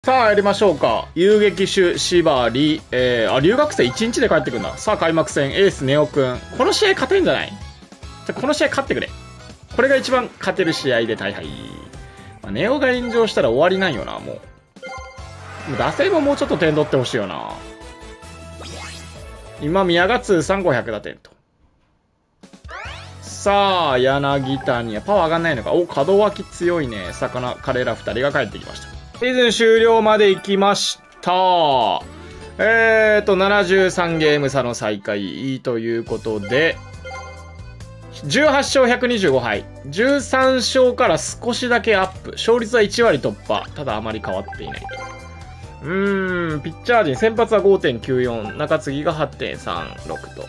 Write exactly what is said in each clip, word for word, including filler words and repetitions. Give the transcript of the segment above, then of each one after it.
さあ、やりましょうか。遊撃手、縛り、えー、あ、留学生いちにちで帰ってくんだ。さあ、開幕戦、エース、ネオくん。この試合勝てんじゃない？じゃ、この試合勝ってくれ。これが一番勝てる試合で大敗。まあ、ネオが炎上したら終わりなんよな、もう。打線ももうちょっと点取ってほしいよな。今、宮が通算ごひゃく打点と。さあ、柳谷。パワー上がんないのか。お、門脇強いね。魚、彼らふたりが帰ってきました。シーズン終了まで行きました。えーと、ななじゅうさんゲーム差の再開ということで、じゅうはっ勝ひゃくにじゅうご敗。じゅうさん勝から少しだけアップ。勝率はいち割突破。ただあまり変わっていないと。うーん、ピッチャー陣、先発は ごてんきゅうよん、中継ぎが はちてんさんろく と。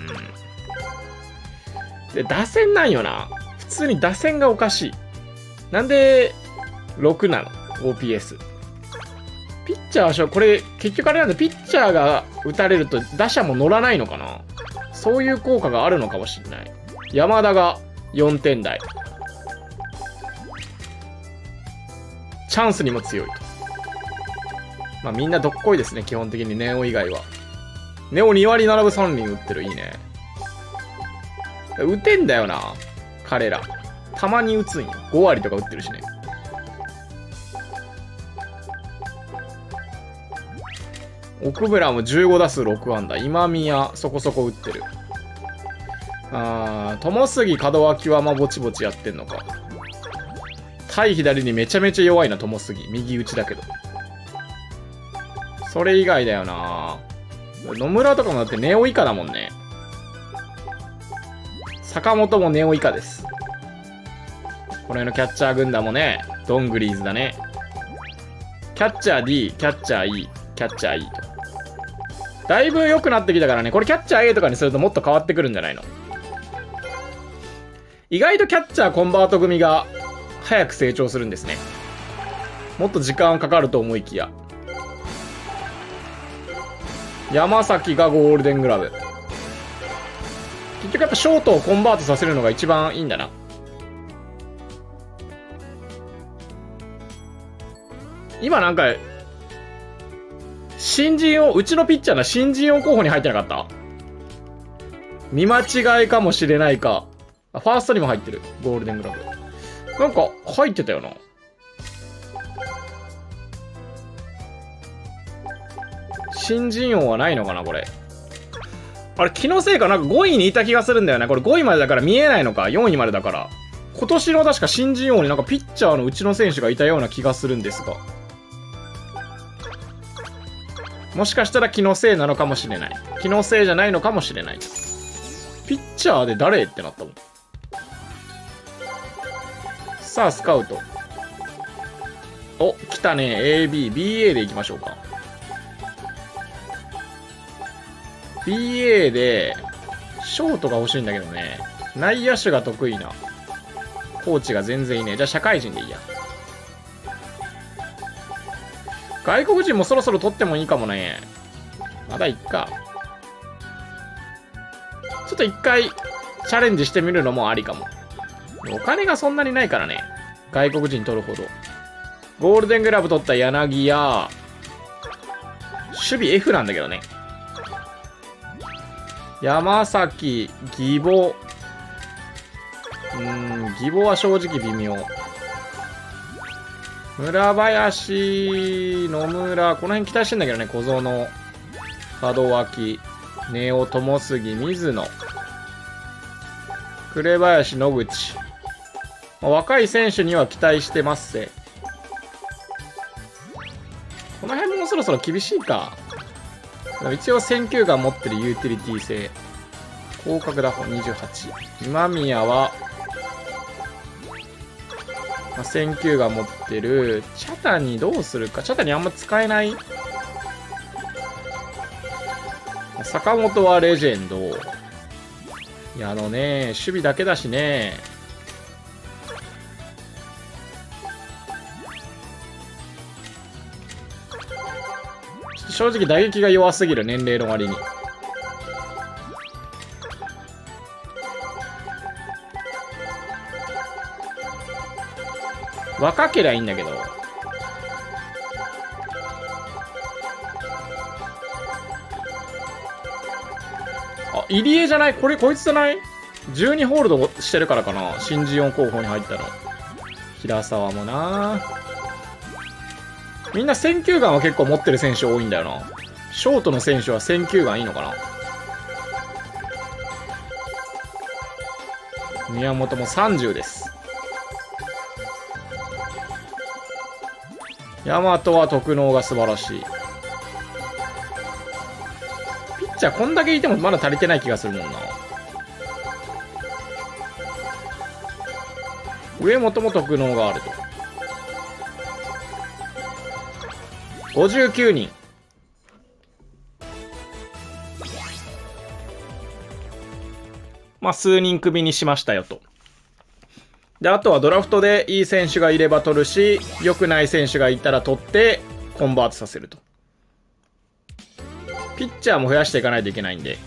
うん。で、打線なんよな。普通に打線がおかしい。なんで、ろくなの？ オーピーエス。ピッチャーは、これ、結局あれなんだ、ピッチャーが打たれると打者も乗らないのかな？そういう効果があるのかもしれない。山田がよんてん台。チャンスにも強いと。まあみんなどっこいですね、基本的にネオ以外は。ネオに割ななぶさん厘打ってる、いいね。打てんだよな、彼ら。たまに打つんよ。ご割とか打ってるしね。奥村もじゅうご打数ろく安打。今宮、そこそこ打ってる。あー、友杉、門脇はまあぼちぼちやってんのか。対左にめちゃめちゃ弱いな、友杉。右打ちだけど。それ以外だよな。野村とかもだってネオ以下だもんね。坂本もネオ以下です。この辺のキャッチャー軍団もね、ドングリーズだね。キャッチャー D、キャッチャー E、キャッチャー E と。だいぶ良くなってきたからね、これキャッチャー A とかにするともっと変わってくるんじゃないの？意外とキャッチャーコンバート組が早く成長するんですね。もっと時間かかると思いきや。山崎がゴールデングラブ。結局やっぱショートをコンバートさせるのが一番いいんだな。今なんか、新人を、うちのピッチャーな新人王候補に入ってなかった？見間違いかもしれないか。ファーストにも入ってる。ゴールデングラブ。なんか、入ってたよな。新人王はないのかな、これ。あれ、気のせいかなんかごいにいた気がするんだよね。これごいまでだから見えないのか。よんいまでだから。今年の確か新人王になんかピッチャーのうちの選手がいたような気がするんですが。もしかしたら気のせいなのかもしれない。気のせいじゃないのかもしれない。ピッチャーで誰ってなったもん。さあ、スカウト。お、来たね。エービー、ビーエー でいきましょうか。ビーエー で、ショートが欲しいんだけどね。内野手が得意な。コーチが全然いねえ。じゃあ、社会人でいいや。外国人もそろそろ取ってもいいかもね。まだいっか。ちょっと一回、チャレンジしてみるのもありかも。お金がそんなにないからね。外国人取るほど。ゴールデングラブ取った柳や、守備 F なんだけどね。山崎、義母。うーん、義母は正直微妙。村林、野村、この辺期待してんだけどね、小園、門脇、根尾、友杉、水野、紅林、野口。まあ、若い選手には期待してますぜ。この辺もそろそろ厳しいか。でも一応選球眼持ってるユーティリティ性。広角打法にじゅうはち。今宮は、まあ、選球眼持ってる。茶谷どうするか。茶谷あんま使えない。坂本はレジェンド。いや、あのね、守備だけだしね。ちょっと正直打撃が弱すぎる、年齢の割に。若けりゃいいんだけど。 入江じゃない？これ、こいつじゃない？ じゅうに ホールドしてるからかな。新人王候補に入ったの。平沢もな。みんな選球眼は結構持ってる選手多いんだよな。ショートの選手は選球眼いいのかな。宮本もさんじゅうです。大和は特能が素晴らしい。ピッチャーこんだけいてもまだ足りてない気がするもんな。上本も特能があると。ごじゅうきゅうにん。まあ、数人クビにしましたよと。で、あとはドラフトでいい選手がいれば取るし、良くない選手がいたら取ってコンバートさせると。ピッチャーも増やしていかないといけないんで。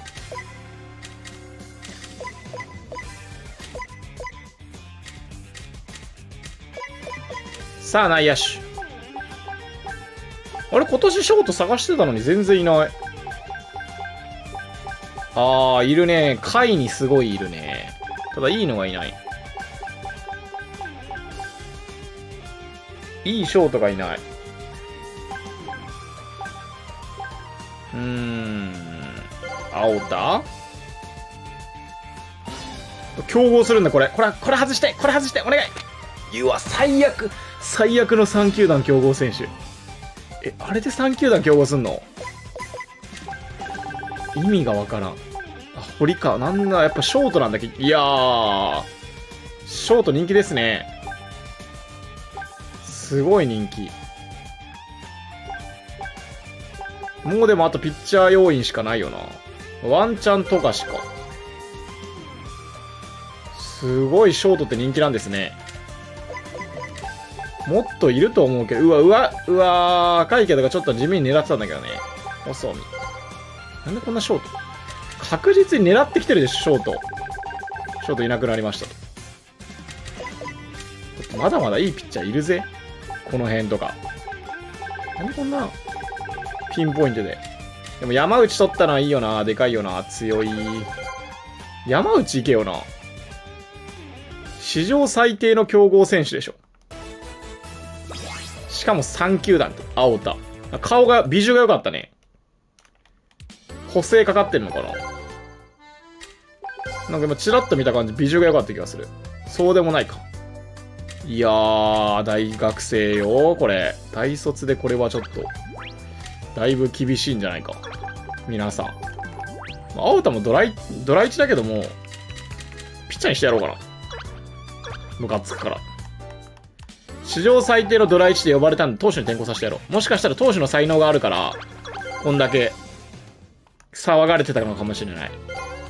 さあ、内野手。あれ、今年ショート探してたのに全然いない。ああ、いるね。下位にすごいいるね。ただ、いいのがいない。いいショートがいない。うーん。青田競合するんだ、これ。これ、これ外して、これ外して、お願い。うわ、最悪。最悪のさん球団競合選手。え、あれでさん球団競合すんの？意味がわからん。あ、堀川。なんだ、やっぱショートなんだっけ。いやー。ショート人気ですね。すごい人気。もうでもあとピッチャー要員しかないよな。ワンチャン富樫か。すごいショートって人気なんですね。もっといると思うけど、うわ、うわ、うわ、赤いけどちょっと地味に狙ってたんだけどね。細見。なんでこんなショート？確実に狙ってきてるでしょ、ショート。ショートいなくなりましたと。まだまだいいピッチャーいるぜ。この辺とか。なんでこんなピンポイントで。でも山内取ったのはいいよな。でかいよな。強い。山内いけよな。史上最低の強豪選手でしょ。しかもさん球団と。青田。顔が、美女が良かったね。補正かかってるのかな。なんか今チラッと見た感じ、美女が良かった気がする。そうでもないか。いやー、大学生よ、これ。大卒でこれはちょっと、だいぶ厳しいんじゃないか。皆さん。青田もドライ、ドラいちだけども、ピッチャーにしてやろうかな。ムカつくから。史上最低のドラいちで呼ばれたんで、投手に転向させてやろう。もしかしたら投手の才能があるから、こんだけ、騒がれてたのかもしれない。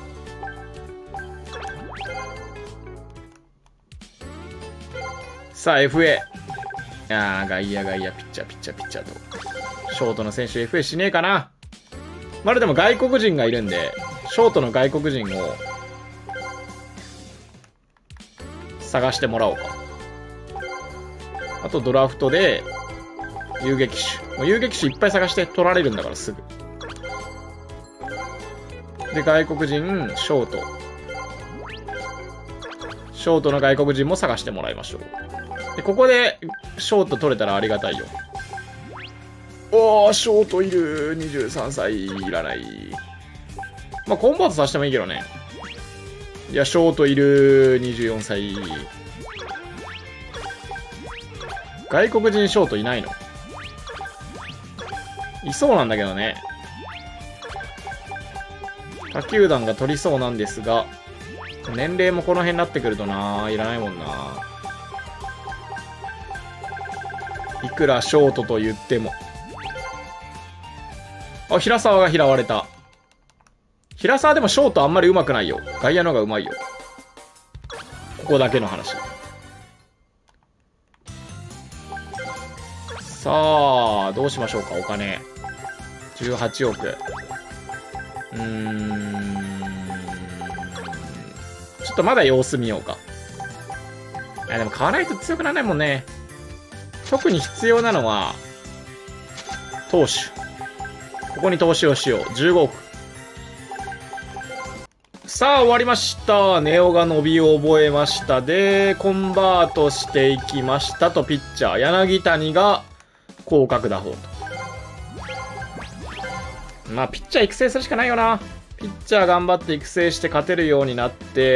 さあ、エフエー。いやー、外野、外野、ピッチャー、ピッチャー、ピッチャーと。ショートの選手 エフエー しねえかな。まだでも外国人がいるんで、ショートの外国人を、探してもらおうか。あとドラフトで、遊撃手。もう遊撃手いっぱい探して取られるんだからすぐ。で、外国人、ショート。ショートの外国人も探してもらいましょう。で、ここで、ショート取れたらありがたいよ。おー、ショートいる。にじゅうさんさいいらない。まあ、コンバートさせてもいいけどね。いや、ショートいる。にじゅうよんさい。外国人ショートいないの？いそうなんだけどね。他球団が取りそうなんですが、年齢もこの辺になってくるとな、いらないもんな。いくらショートと言っても。あ、平沢が拾われた。平沢でもショートあんまり上手くないよ。外野の方が上手いよ。ここだけの話。さあ、どうしましょうか、お金。じゅうはちおく。うーん。ちょっとまだ様子見ようか。あ、でも買わないと強くならないもんね。特に必要なのは、投手。ここに投資をしよう。じゅうごおく。 さあ、終わりました。ネオが伸びを覚えました。で、コンバートしていきましたと、ピッチャー。柳谷が広角打法と。まあ、ピッチャー育成するしかないよな。ピッチャー頑張って育成して勝てるようになって、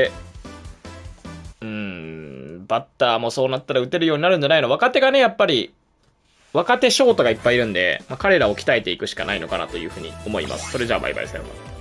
うーん、バッターもそうなったら打てるようになるんじゃないの？若手がね、やっぱり、若手ショートがいっぱいいるんで、まあ、彼らを鍛えていくしかないのかなというふうに思います。それじゃあバイバイさようなら。